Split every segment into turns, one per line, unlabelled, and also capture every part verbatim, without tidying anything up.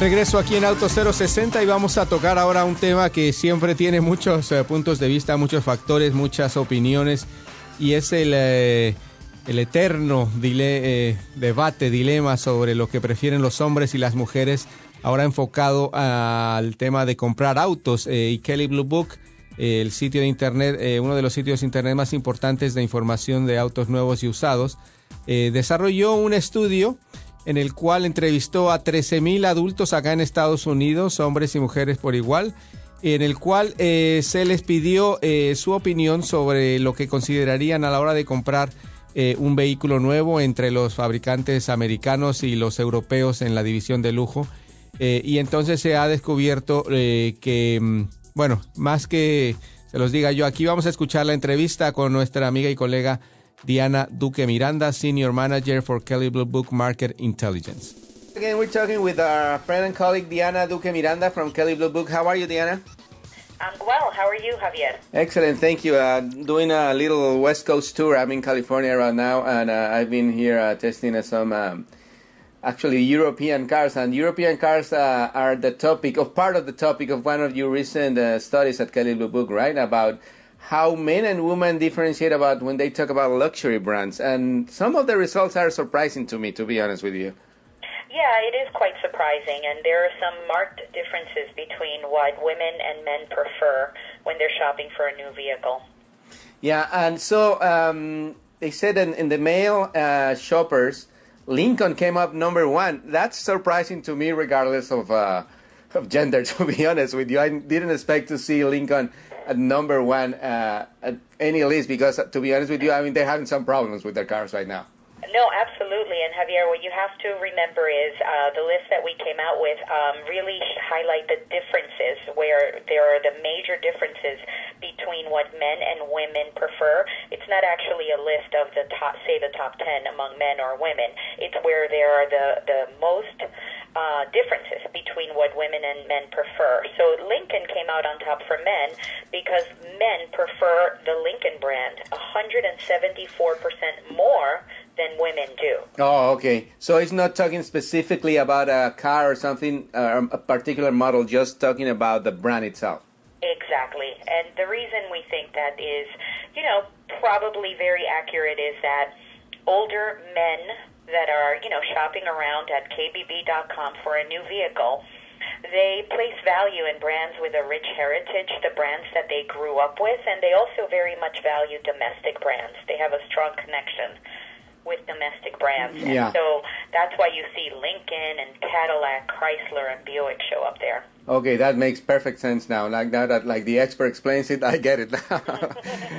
regreso aquí en Auto cero sesenta y vamos a tocar ahora un tema que siempre tiene muchos eh, puntos de vista, muchos factores, muchas opiniones, y es el, eh, el eterno dile, eh, debate, dilema sobre lo que prefieren los hombres y las mujeres, ahora enfocado al tema de comprar autos. Eh, y Kelley Blue Book, eh, el sitio de internet, eh, uno de los sitios de internet más importantes de información de autos nuevos y usados, eh, desarrolló un estudio en el cual entrevistó a trece mil adultos acá en Estados Unidos, hombres y mujeres por igual, en el cual eh, se les pidió eh, su opinión sobre lo que considerarían a la hora de comprar eh, un vehículo nuevo entre los fabricantes americanos y los europeos en la división de lujo. Eh, y entonces se ha descubierto eh, que, bueno, más que se los diga yo, aquí vamos a escuchar la entrevista con nuestra amiga y colega Diana Duque Miranda, Senior Manager for Kelley Blue Book Market Intelligence. Again, we're talking with our friend and colleague Diana Duque Miranda from Kelley Blue Book. How are you, Diana?
I'm well. How are you, Javier?
Excellent, thank you. Uh, doing a little West Coast tour. I'm in California right now, and uh, I've been here uh, testing uh, some um, actually European cars. And European cars uh, are the topic, of part of the topic of one of your recent uh, studies at Kelley Blue Book, right? About how men and women differentiate about when they talk about luxury brands. And some of the results are surprising to me, to be honest with you.
Yeah, it is quite surprising, and there are some marked differences between what women and men prefer when they're shopping for a new vehicle.
Yeah, and so um, they said in, in the male uh, shoppers, Lincoln came up number one. That's surprising to me, regardless of uh, of gender, to be honest with you. I didn't expect to see Lincoln at number one uh, at any list, because, to be honest with you, I mean, they're having some problems with their cars right now.
No, absolutely. And Javier, what you have to remember is uh, the list that we came out with um, really highlight the differences, where there are the major differences between what men and women prefer. It's not actually a list of the top, say the top ten among men or women. It's where there are the, the most uh, differences between what women and men prefer. So Lincoln came out on top for men because men prefer the Lincoln brand one hundred seventy-four percent more than women do.
Oh, okay. So it's not talking specifically about a car or something, uh, a particular model, just talking about the brand itself.
Exactly. And the reason we think that is, you know, probably very accurate is that older men that are, you know, shopping around at K B B dot com for a new vehicle, they place value in brands with a rich heritage, the brands that they grew up with, and they also very much value domestic brands. They have a strong connection with domestic brands.
Yeah.
And so that's why you see Lincoln and Cadillac, Chrysler, and Buick show up there.
Okay, that makes perfect sense now. Like now that like the expert explains it, I get it. uh,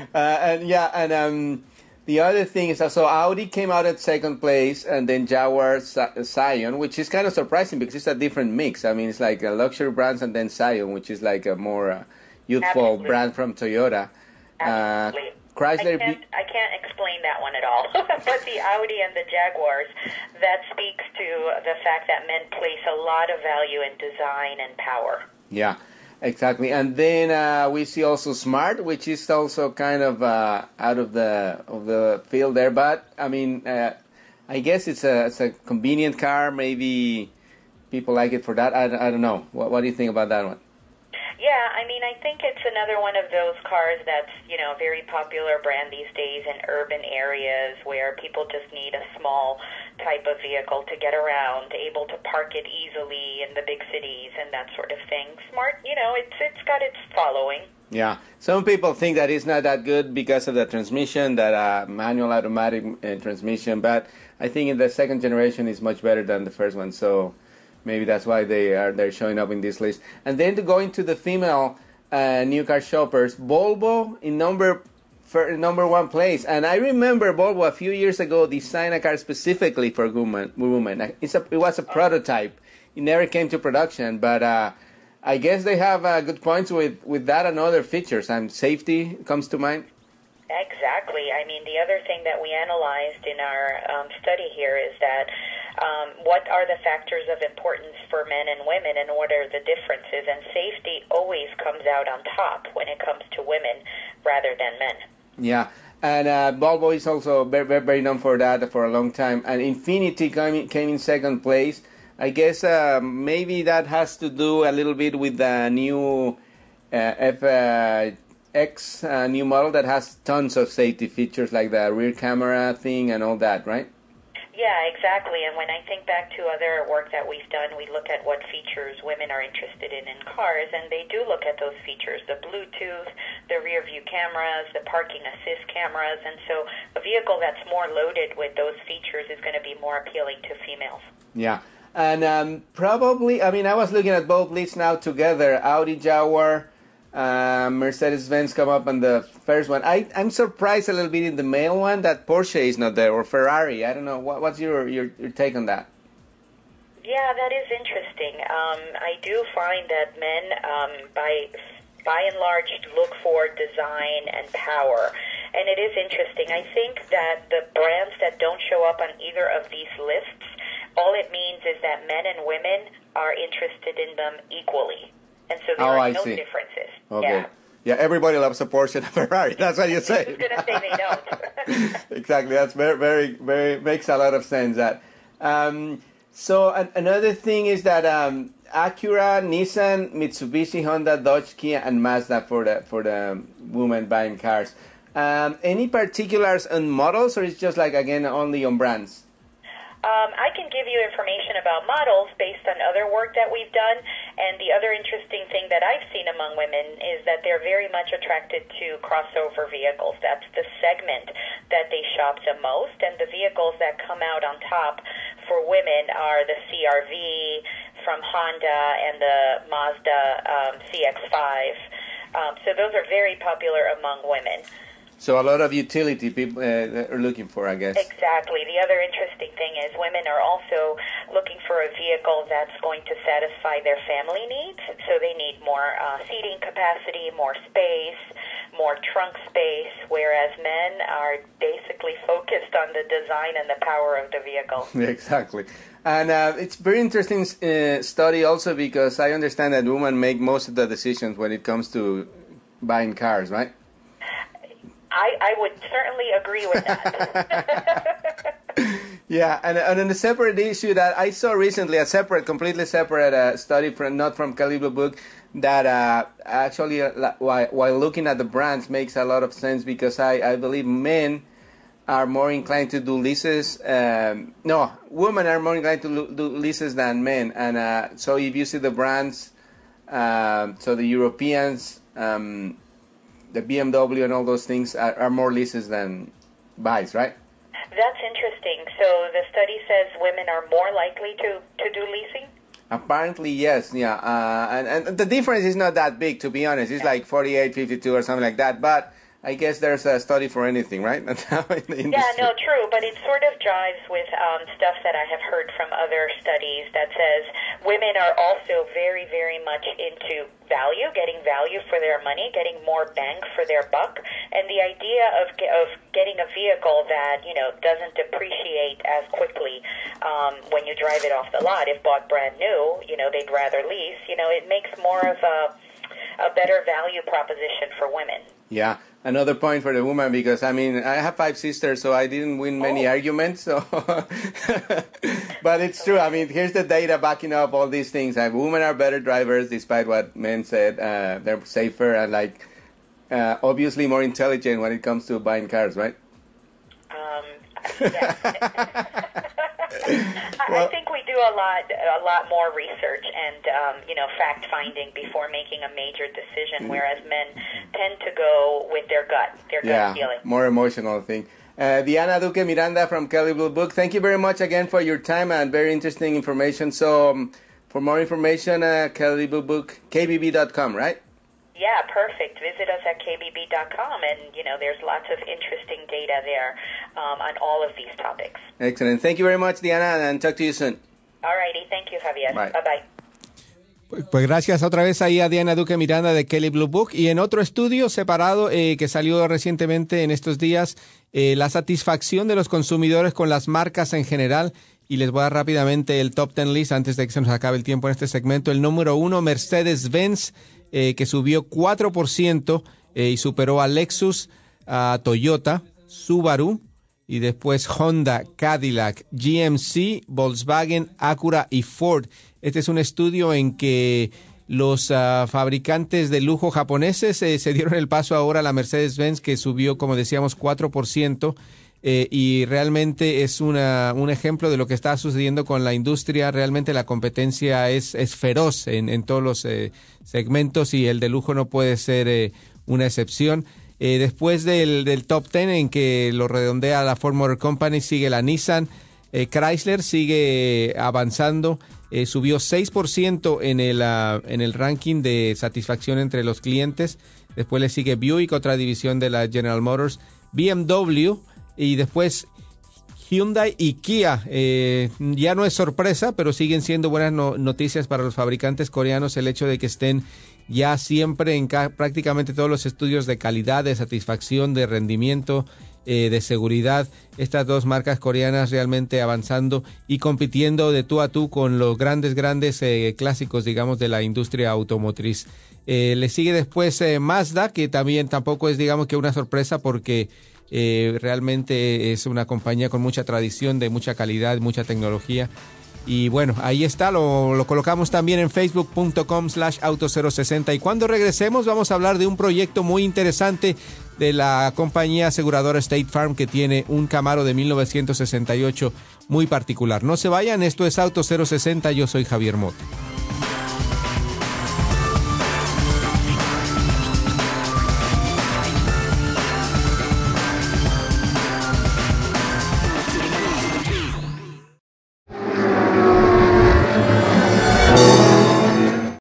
and yeah, and um, the other thing is also Audi came out at second place, and then Jaguar Scion, which is kind of surprising because it's a different mix. I mean, it's like a luxury brands, and then Scion, which is like a more uh, youthful
Absolutely.
brand from Toyota.
Absolutely.
Uh, Chrysler.
I can't, I can't explain that one at all. But the Audi and the Jaguars, that speaks to the fact that men place a lot of value in design and power.
Yeah, exactly. And then uh, we see also Smart, which is also kind of uh, out of the of the field there. But I mean, uh, I guess it's a it's a convenient car. Maybe people like it for that. I, I don't know. What, what do you think about that one?
Yeah, I mean, I think it's another one of those cars that's, you know, a very popular brand these days in urban areas where people just need a small type of vehicle to get around, able to park it easily in the big cities and that sort of thing. Smart, you know, it's it's got its following.
Yeah, some people think that it's not that good because of the transmission, that uh, manual automatic uh, transmission, but I think in the second generation is much better than the first one, so maybe that's why they are they're showing up in this list. And then to go into the female uh, new car shoppers, Volvo in number for number one place. And I remember Volvo a few years ago designed a car specifically for women. women. It's a, it was a prototype. It never came to production, but uh, I guess they have uh, good points with, with that and other features. And safety comes to mind.
Exactly. I mean, the other thing that we analyzed in our um, study here is that um, what are the factors of importance for men and women and what are the differences? And safety always comes out on top when it comes to women rather than men.
Yeah. And uh, Volvo is also very, very, very known for that for a long time. And Infiniti came in, came in second place. I guess uh, maybe that has to do a little bit with the new uh, F X uh, new model that has tons of safety features like the rear camera thing and all that, right?
Yeah, exactly. And when I think back to other work that we've done, we look at what features women are interested in in cars, and they do look at those features, the Bluetooth, the rear view cameras, the parking assist cameras, and so a vehicle that's more loaded with those features is going to be more appealing to females.
Yeah, and um, probably, I mean, I was looking at both lists now together, Audi, Jaguar, Uh, Mercedes-Benz come up on the first one. I, I'm surprised a little bit in the male one that Porsche is not there, or Ferrari. I don't know. What, what's your, your, your take on that?
Yeah, that is interesting. Um, I do find that men, um, by by and large, look for design and power. And it is interesting. I think that the brands that don't show up on either of these lists, all it means is that men and women are interested in them equally. And so there
oh,
are
I
no
see.
differences.
Okay.
Yeah.
Yeah, everybody loves a Porsche and a Ferrari. That's what you say.
I was going to say they don't.
Exactly. That's very, very, very, makes a lot of sense. That. Um, so an, another thing is that um, Acura, Nissan, Mitsubishi, Honda, Dodge, Kia, and Mazda for the for the women buying cars. Um, any particulars on models, or it's just like, again, only on brands?
Um, I can give you information about models based on other work that we've done, and the other interesting thing that I've seen among women is that they're very much attracted to crossover vehicles. That's the segment that they shop the most, and the vehicles that come out on top for women are the C R V from Honda and the Mazda um, C X five. Um, so those are very popular among women.
So a lot of utility people uh, are looking for, I guess.
Exactly. The other interesting thing is women are also looking for a vehicle that's going to satisfy their family needs. So they need more uh, seating capacity, more space, more trunk space, whereas men are basically focused on the design and the power of the vehicle.
Exactly. And uh, it's very interesting uh, study also because I understand that women make most of the decisions when it comes to buying cars, right?
I, I would certainly agree with that.
Yeah, and, and on a separate issue that I saw recently, a separate, completely separate uh, study, from not from Kelley Blue Book, that uh, actually, uh, while, while looking at the brands, makes a lot of sense because I, I believe men are more inclined to do leases. Um, no, women are more inclined to do leases than men. And uh, so if you see the brands, uh, so the Europeans, um, the B M W and all those things are, are more leases than buys, right?
That's interesting. So the study says women are more likely to, to do leasing?
Apparently, yes. Yeah, uh, and, and the difference is not that big, to be honest. It's like forty-eight, fifty-two or something like that. But I guess there's a study for anything, right? In the
yeah, no, true. But it sort of jives with um, stuff that I have heard from other studies that says women are also very, very much into value, getting value for their money, getting more bang for their buck. And the idea of of getting a vehicle that, you know, doesn't depreciate as quickly um, when you drive it off the lot, if bought brand new, you know, they'd rather lease. You know, it makes more of a, a better value proposition for women.
Yeah. Another point for the woman, because, I mean, I have five sisters, so I didn't win many oh. arguments. So, but it's true. I mean, here's the data backing up all these things. Like, women are better drivers, despite what men said. Uh, they're safer and, like, uh, obviously more intelligent when it comes to buying cars, right?
Um, yeah. Well, I think we do a lot, a lot more research and um, you know, fact finding before making a major decision, whereas men tend to go with their gut, their
yeah,
gut feeling.
More emotional thing. Uh, Diana Duque Miranda from Kelley Blue Book. Thank you very much again for your time and very interesting information. So, um, for more information, uh, Kelley Blue Book, K B B dot com, right?
Yeah, perfect. Visit us at K B B dot com, and, you know, there's lots of interesting data there um, on all of these topics.
Excellent. Thank you very much, Diana, and talk to you soon.
All righty. Thank you, Javier.
Bye.
Bye-bye.
Pues, pues gracias otra vez ahí a Diana Duque Miranda de Kelley Blue Book. Y en otro estudio separado eh, que salió recientemente en estos días, eh, la satisfacción de los consumidores con las marcas en general. Y les voy a dar rápidamente el top ten list antes de que se nos acabe el tiempo en este segmento. El número uno, Mercedes-Benz, eh, que subió cuatro por ciento eh, y superó a Lexus, a Toyota, Subaru y después Honda, Cadillac, G M C, Volkswagen, Acura y Ford. Este es un estudio en que los uh, fabricantes de lujo japoneses eh, se dieron el paso ahora a la Mercedes-Benz, que subió, como decíamos, cuatro por ciento. Eh, y realmente es una, un ejemplo de lo que está sucediendo con la industria. Realmente la competencia es, es feroz en, en todos los eh, segmentos, y el de lujo no puede ser eh, una excepción. Eh, después del, del top ten, en que lo redondea la Ford Motor Company, sigue la Nissan. eh, Chrysler sigue avanzando, eh, subió seis por ciento en el, uh, en el ranking de satisfacción entre los clientes. Después le sigue Buick, otra división de la General Motors, B M W, y después Hyundai y Kia. Eh, ya no es sorpresa, pero siguen siendo buenas no, noticias para los fabricantes coreanos el hecho de que estén ya siempre en ca- prácticamente todos los estudios de calidad, de satisfacción, de rendimiento, eh, de seguridad. Estas dos marcas coreanas realmente avanzando y compitiendo de tú a tú con los grandes, grandes eh, clásicos, digamos, de la industria automotriz. Eh, le sigue después eh, Mazda, que también tampoco es, digamos, que una sorpresa, porque Eh, realmente es una compañía con mucha tradición, de mucha calidad, mucha tecnología. Y bueno, ahí está, lo, lo colocamos también en facebook punto com slash auto cero sesenta. Y cuando regresemos vamos a hablar de un proyecto muy interesante de la compañía aseguradora State Farm, que tiene un Camaro de mil novecientos sesenta y ocho muy particular. No se vayan, esto es Auto cero sesenta, yo soy Javier Mota.